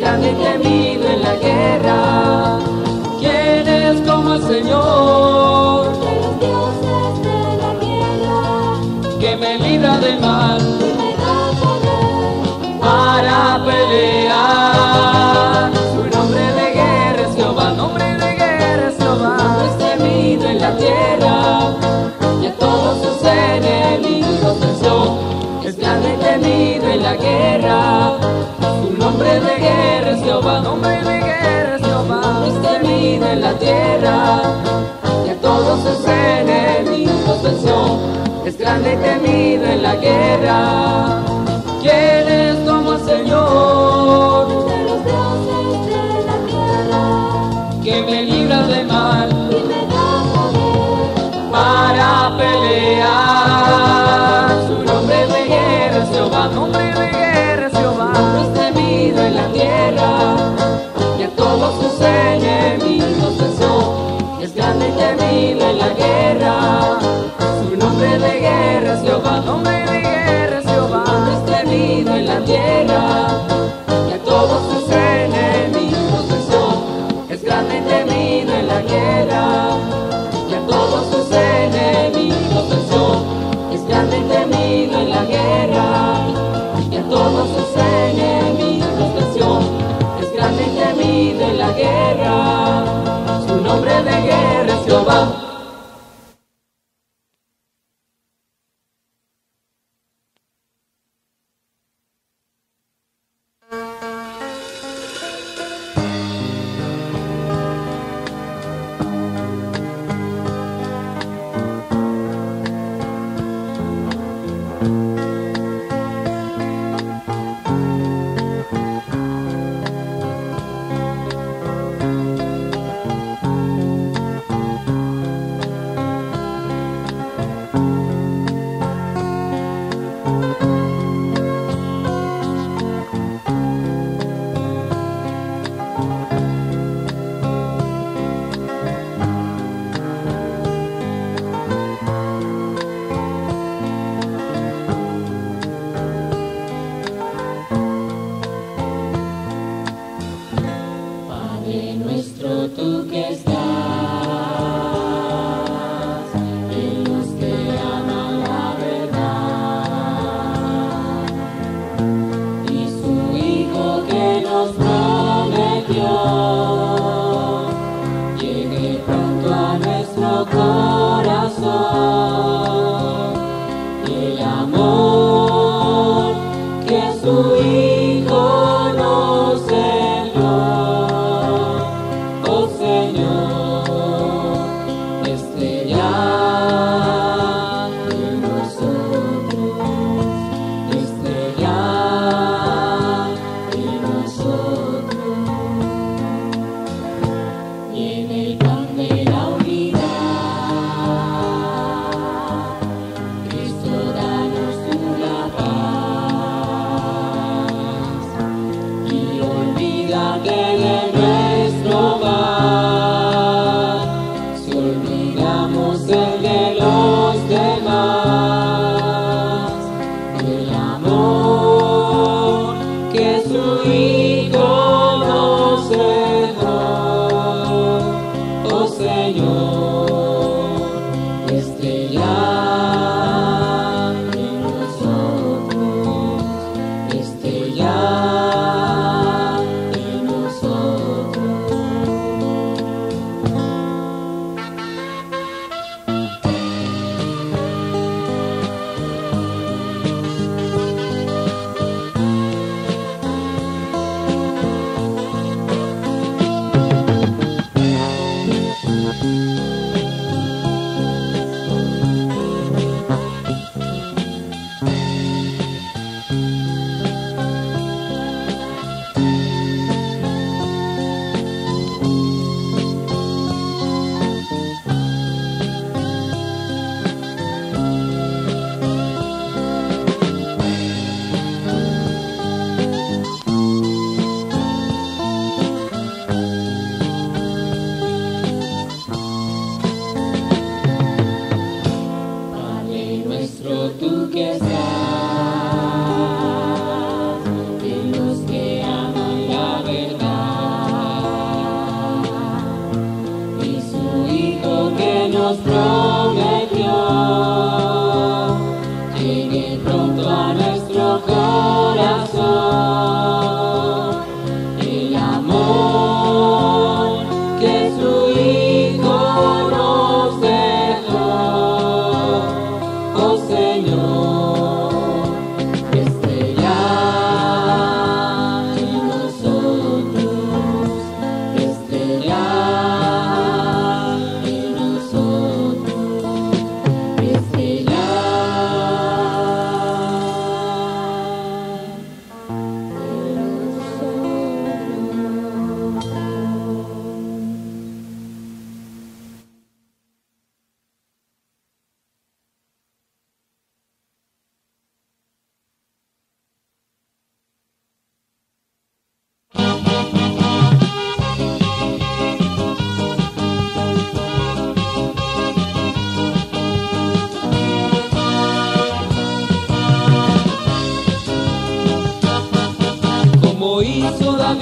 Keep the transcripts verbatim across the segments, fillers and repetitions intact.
grande y temido en la guerra. ¿Quién es como el Señor? De los dioses de la guerra, Que me libra del mal y me da poder para pelear. Su nombre de guerra es Jehová, nombre de guerra es Jehová. Es temido en la tierra y a todos sus enemigos venció. Es grande y temido en la guerra. Su nombre de guerra es Jehová, nombre de guerra es Jehová. Es temido en la tierra y a todos sus enemigos venció. Es grande y temido en la guerra. ¿Quién es como el Señor? de los dioses de la guerra, Que me libra del mal y me da poder para pelear. Su nombre de guerra es Jehová, nombre de guerra es Jehová. Es temido en la tierra y a todos sus enemigos venció. Es grande y temido en la guerra. Su nombre de guerra es Jehová, nombre de guerra es Jehová. Es temido en la tierra y a todos sus enemigos venció. Es grande y temido en la guerra y a todos sus enemigos venció. Es grande y temido en la guerra y a todos sus enemigos venció. Es grande y temido en la guerra. Su nombre de guerra es Jehová.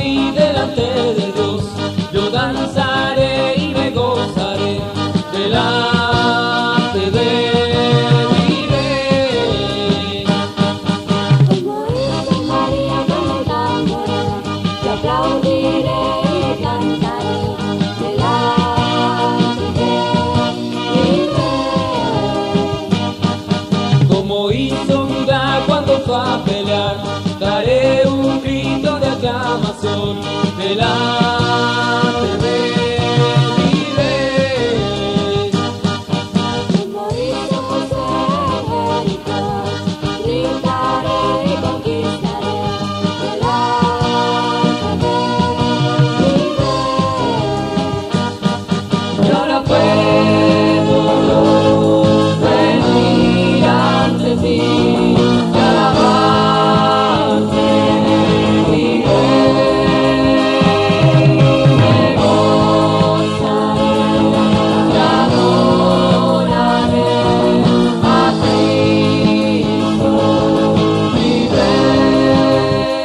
vi delante de Dios, yo danzaré y me gozaré delante de mi Rey. Como hizo María con el tambor, yo aplaudiré y cantaré delante de mi Rey. Como hizo Judá cuando fue a pelear, daré un grito de aclamación delante de mi Rey. Como hizo José en Jericó, gritaré y conquistaré delante de mi Rey. Y ahora puedo venir ante ti y alabarte, mi Rey. Me gozaré y adoraré a Cristo, mi Rey.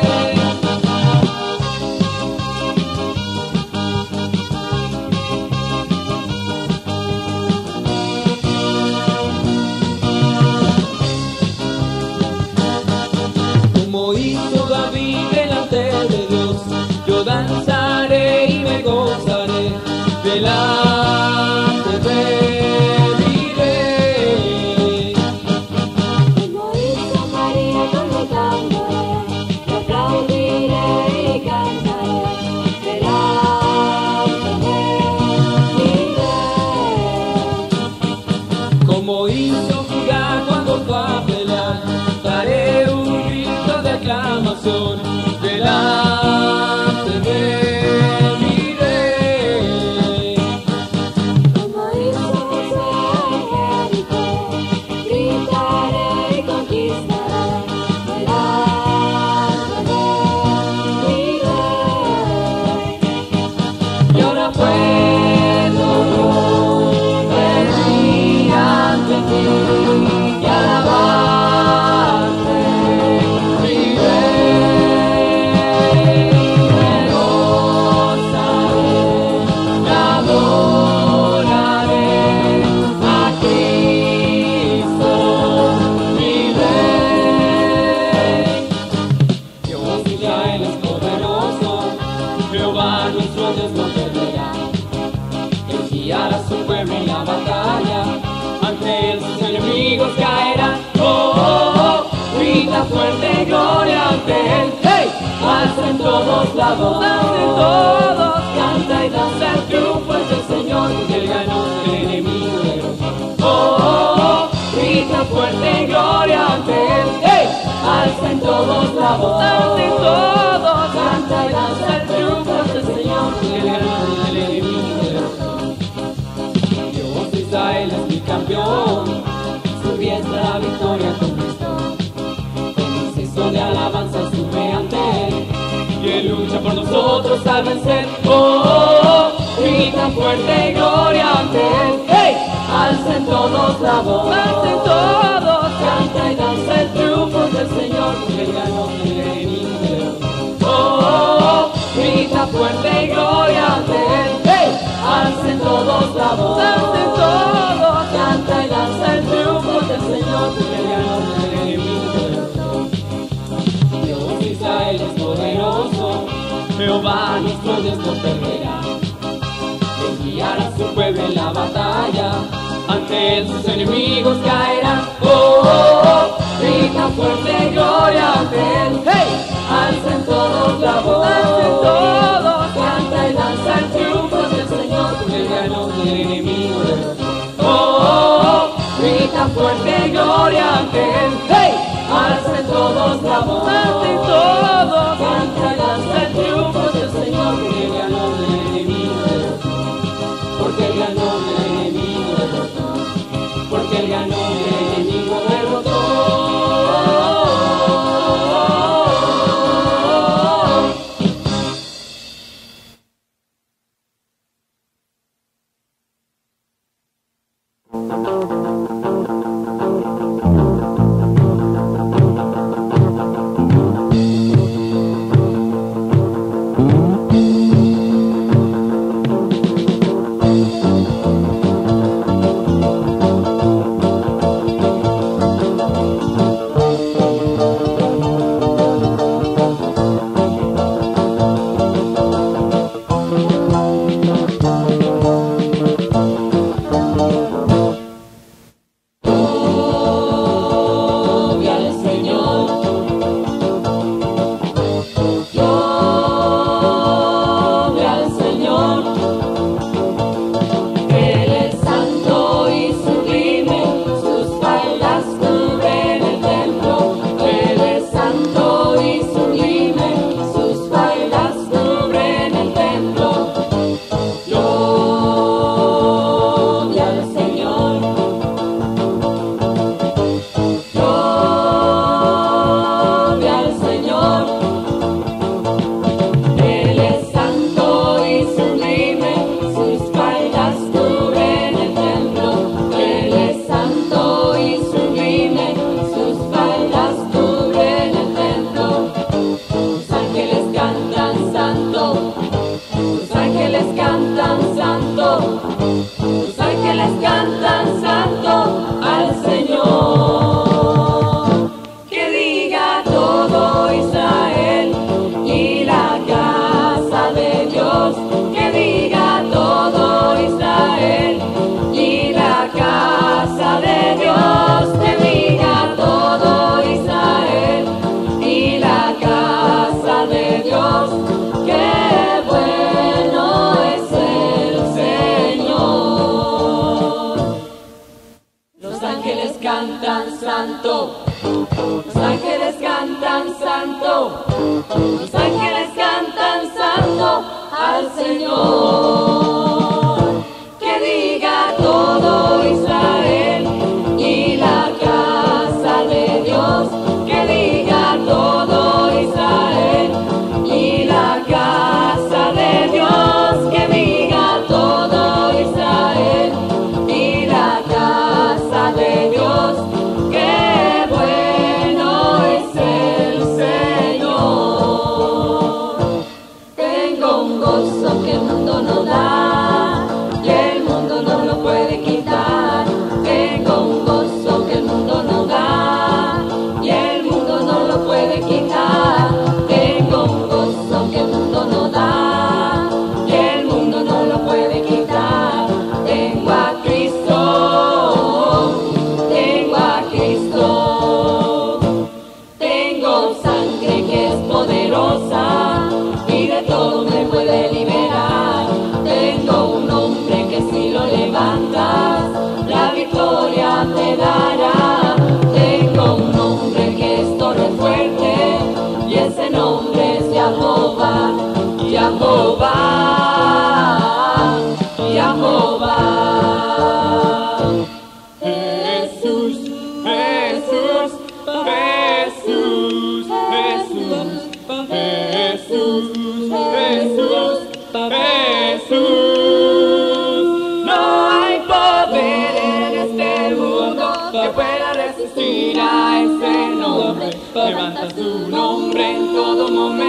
Como hizo David delante de Dios, yo danzaré y me gozaré delante de mi Rey. Como hizo María con el tambor, yo aplaudiré y cantaré delante de mi Rey. Como hizo Judá cuando fue a pelear, daré un grito de aclamación delante de mi Rey. Como hizo José en Jericó, gritaré y conquistaré delante de mi Rey. Y ahora puedo yo venir ante ti y alabarte, mi Rey. Me gozaré y adoraré a Cristo, mi Rey. Dios de Israel es poderoso, Jehová nuestro Dios no perderá. Él guiará a su pueblo en la batalla, ante él sus enemigos caerán. Oh, oh, oh, grita fuerte gloria ante él. ¡Hey! Alcen todos la voz, alcen todos, canta y danza, el triunfo es del Señor, porque él ganó el enemigo derrotó. Oh, oh, oh, grita fuerte gloria ante él. ¡Hey! Alcen todos la voz, alcen todos, canta y danza, el triunfo es del Señor, porque él ganó el enemigo derrotó. Dios de Israel es mi campeón, su diestra la victoria conquistó. Con incienso de alabanza sube ante él, y él lucha por nosotros al vencer. Oh, oh, oh, grita fuerte gloria ante él. ¡Hey! Alcen todos la voz, alcen todos, canta y danza, el triunfo del Señor, porque él ganó el enemigo derrotó. Oh, oh, oh, grita fuerte gloria ante él. ¡Hey! Alcen todos la voz, alcen todos, canta y danza, el triunfo del Señor, porque él ganó el enemigo derrotó. Dios de Israel es poderoso, Jehová nuestro Dios no perderá. Él guiará a su pueblo en la batalla, ante él sus enemigos caerán. Oh, oh, oh, grita fuerte gloria ante él. ¡Hey! Alcen todos la voz, alcen todos, canta y danza, el triunfo del Señor, porque él ganó el enemigo derrotó. Oh, oh, oh, grita fuerte gloria ante él. ¡Hey! Alcen todos la voz, alcen todos, canta y danza, el triunfo del Señor, porque él ganó el enemigo derrotó. Porque él ganó el enemigo derrotó. Porque él ganó el enemigo derrotó. Thank you. Thank you. santo, los ángeles cantan santo al Señor. Que diga todo Israel y la casa de Dios, que diga todo Israel y la casa de Dios, que diga todo Israel y la casa de Dios, qué bueno es el Señor. Tengo un gozo que el mundo no da y el mundo no lo puede quitar. Tengo un gozo que el mundo no da y el mundo no lo puede quitar. Tengo un gozo que el mundo no da y el mundo no lo puede quitar. Tengo a Cristo, tengo a Cristo. Tengo sangre que es poderosa y de todo me puede liberar. Tengo un nombre que si lo levantas, la victoria te dará. Tengo un nombre que es torre fuerte y ese nombre es Jehová, Jehová, Jehová. Jesús, Jesús, Jesús, Jesús, Jesús, Jesús, Jesús. No hay poder en este mundo que pueda resistir a ese nombre. Levanta su nombre en todo momento.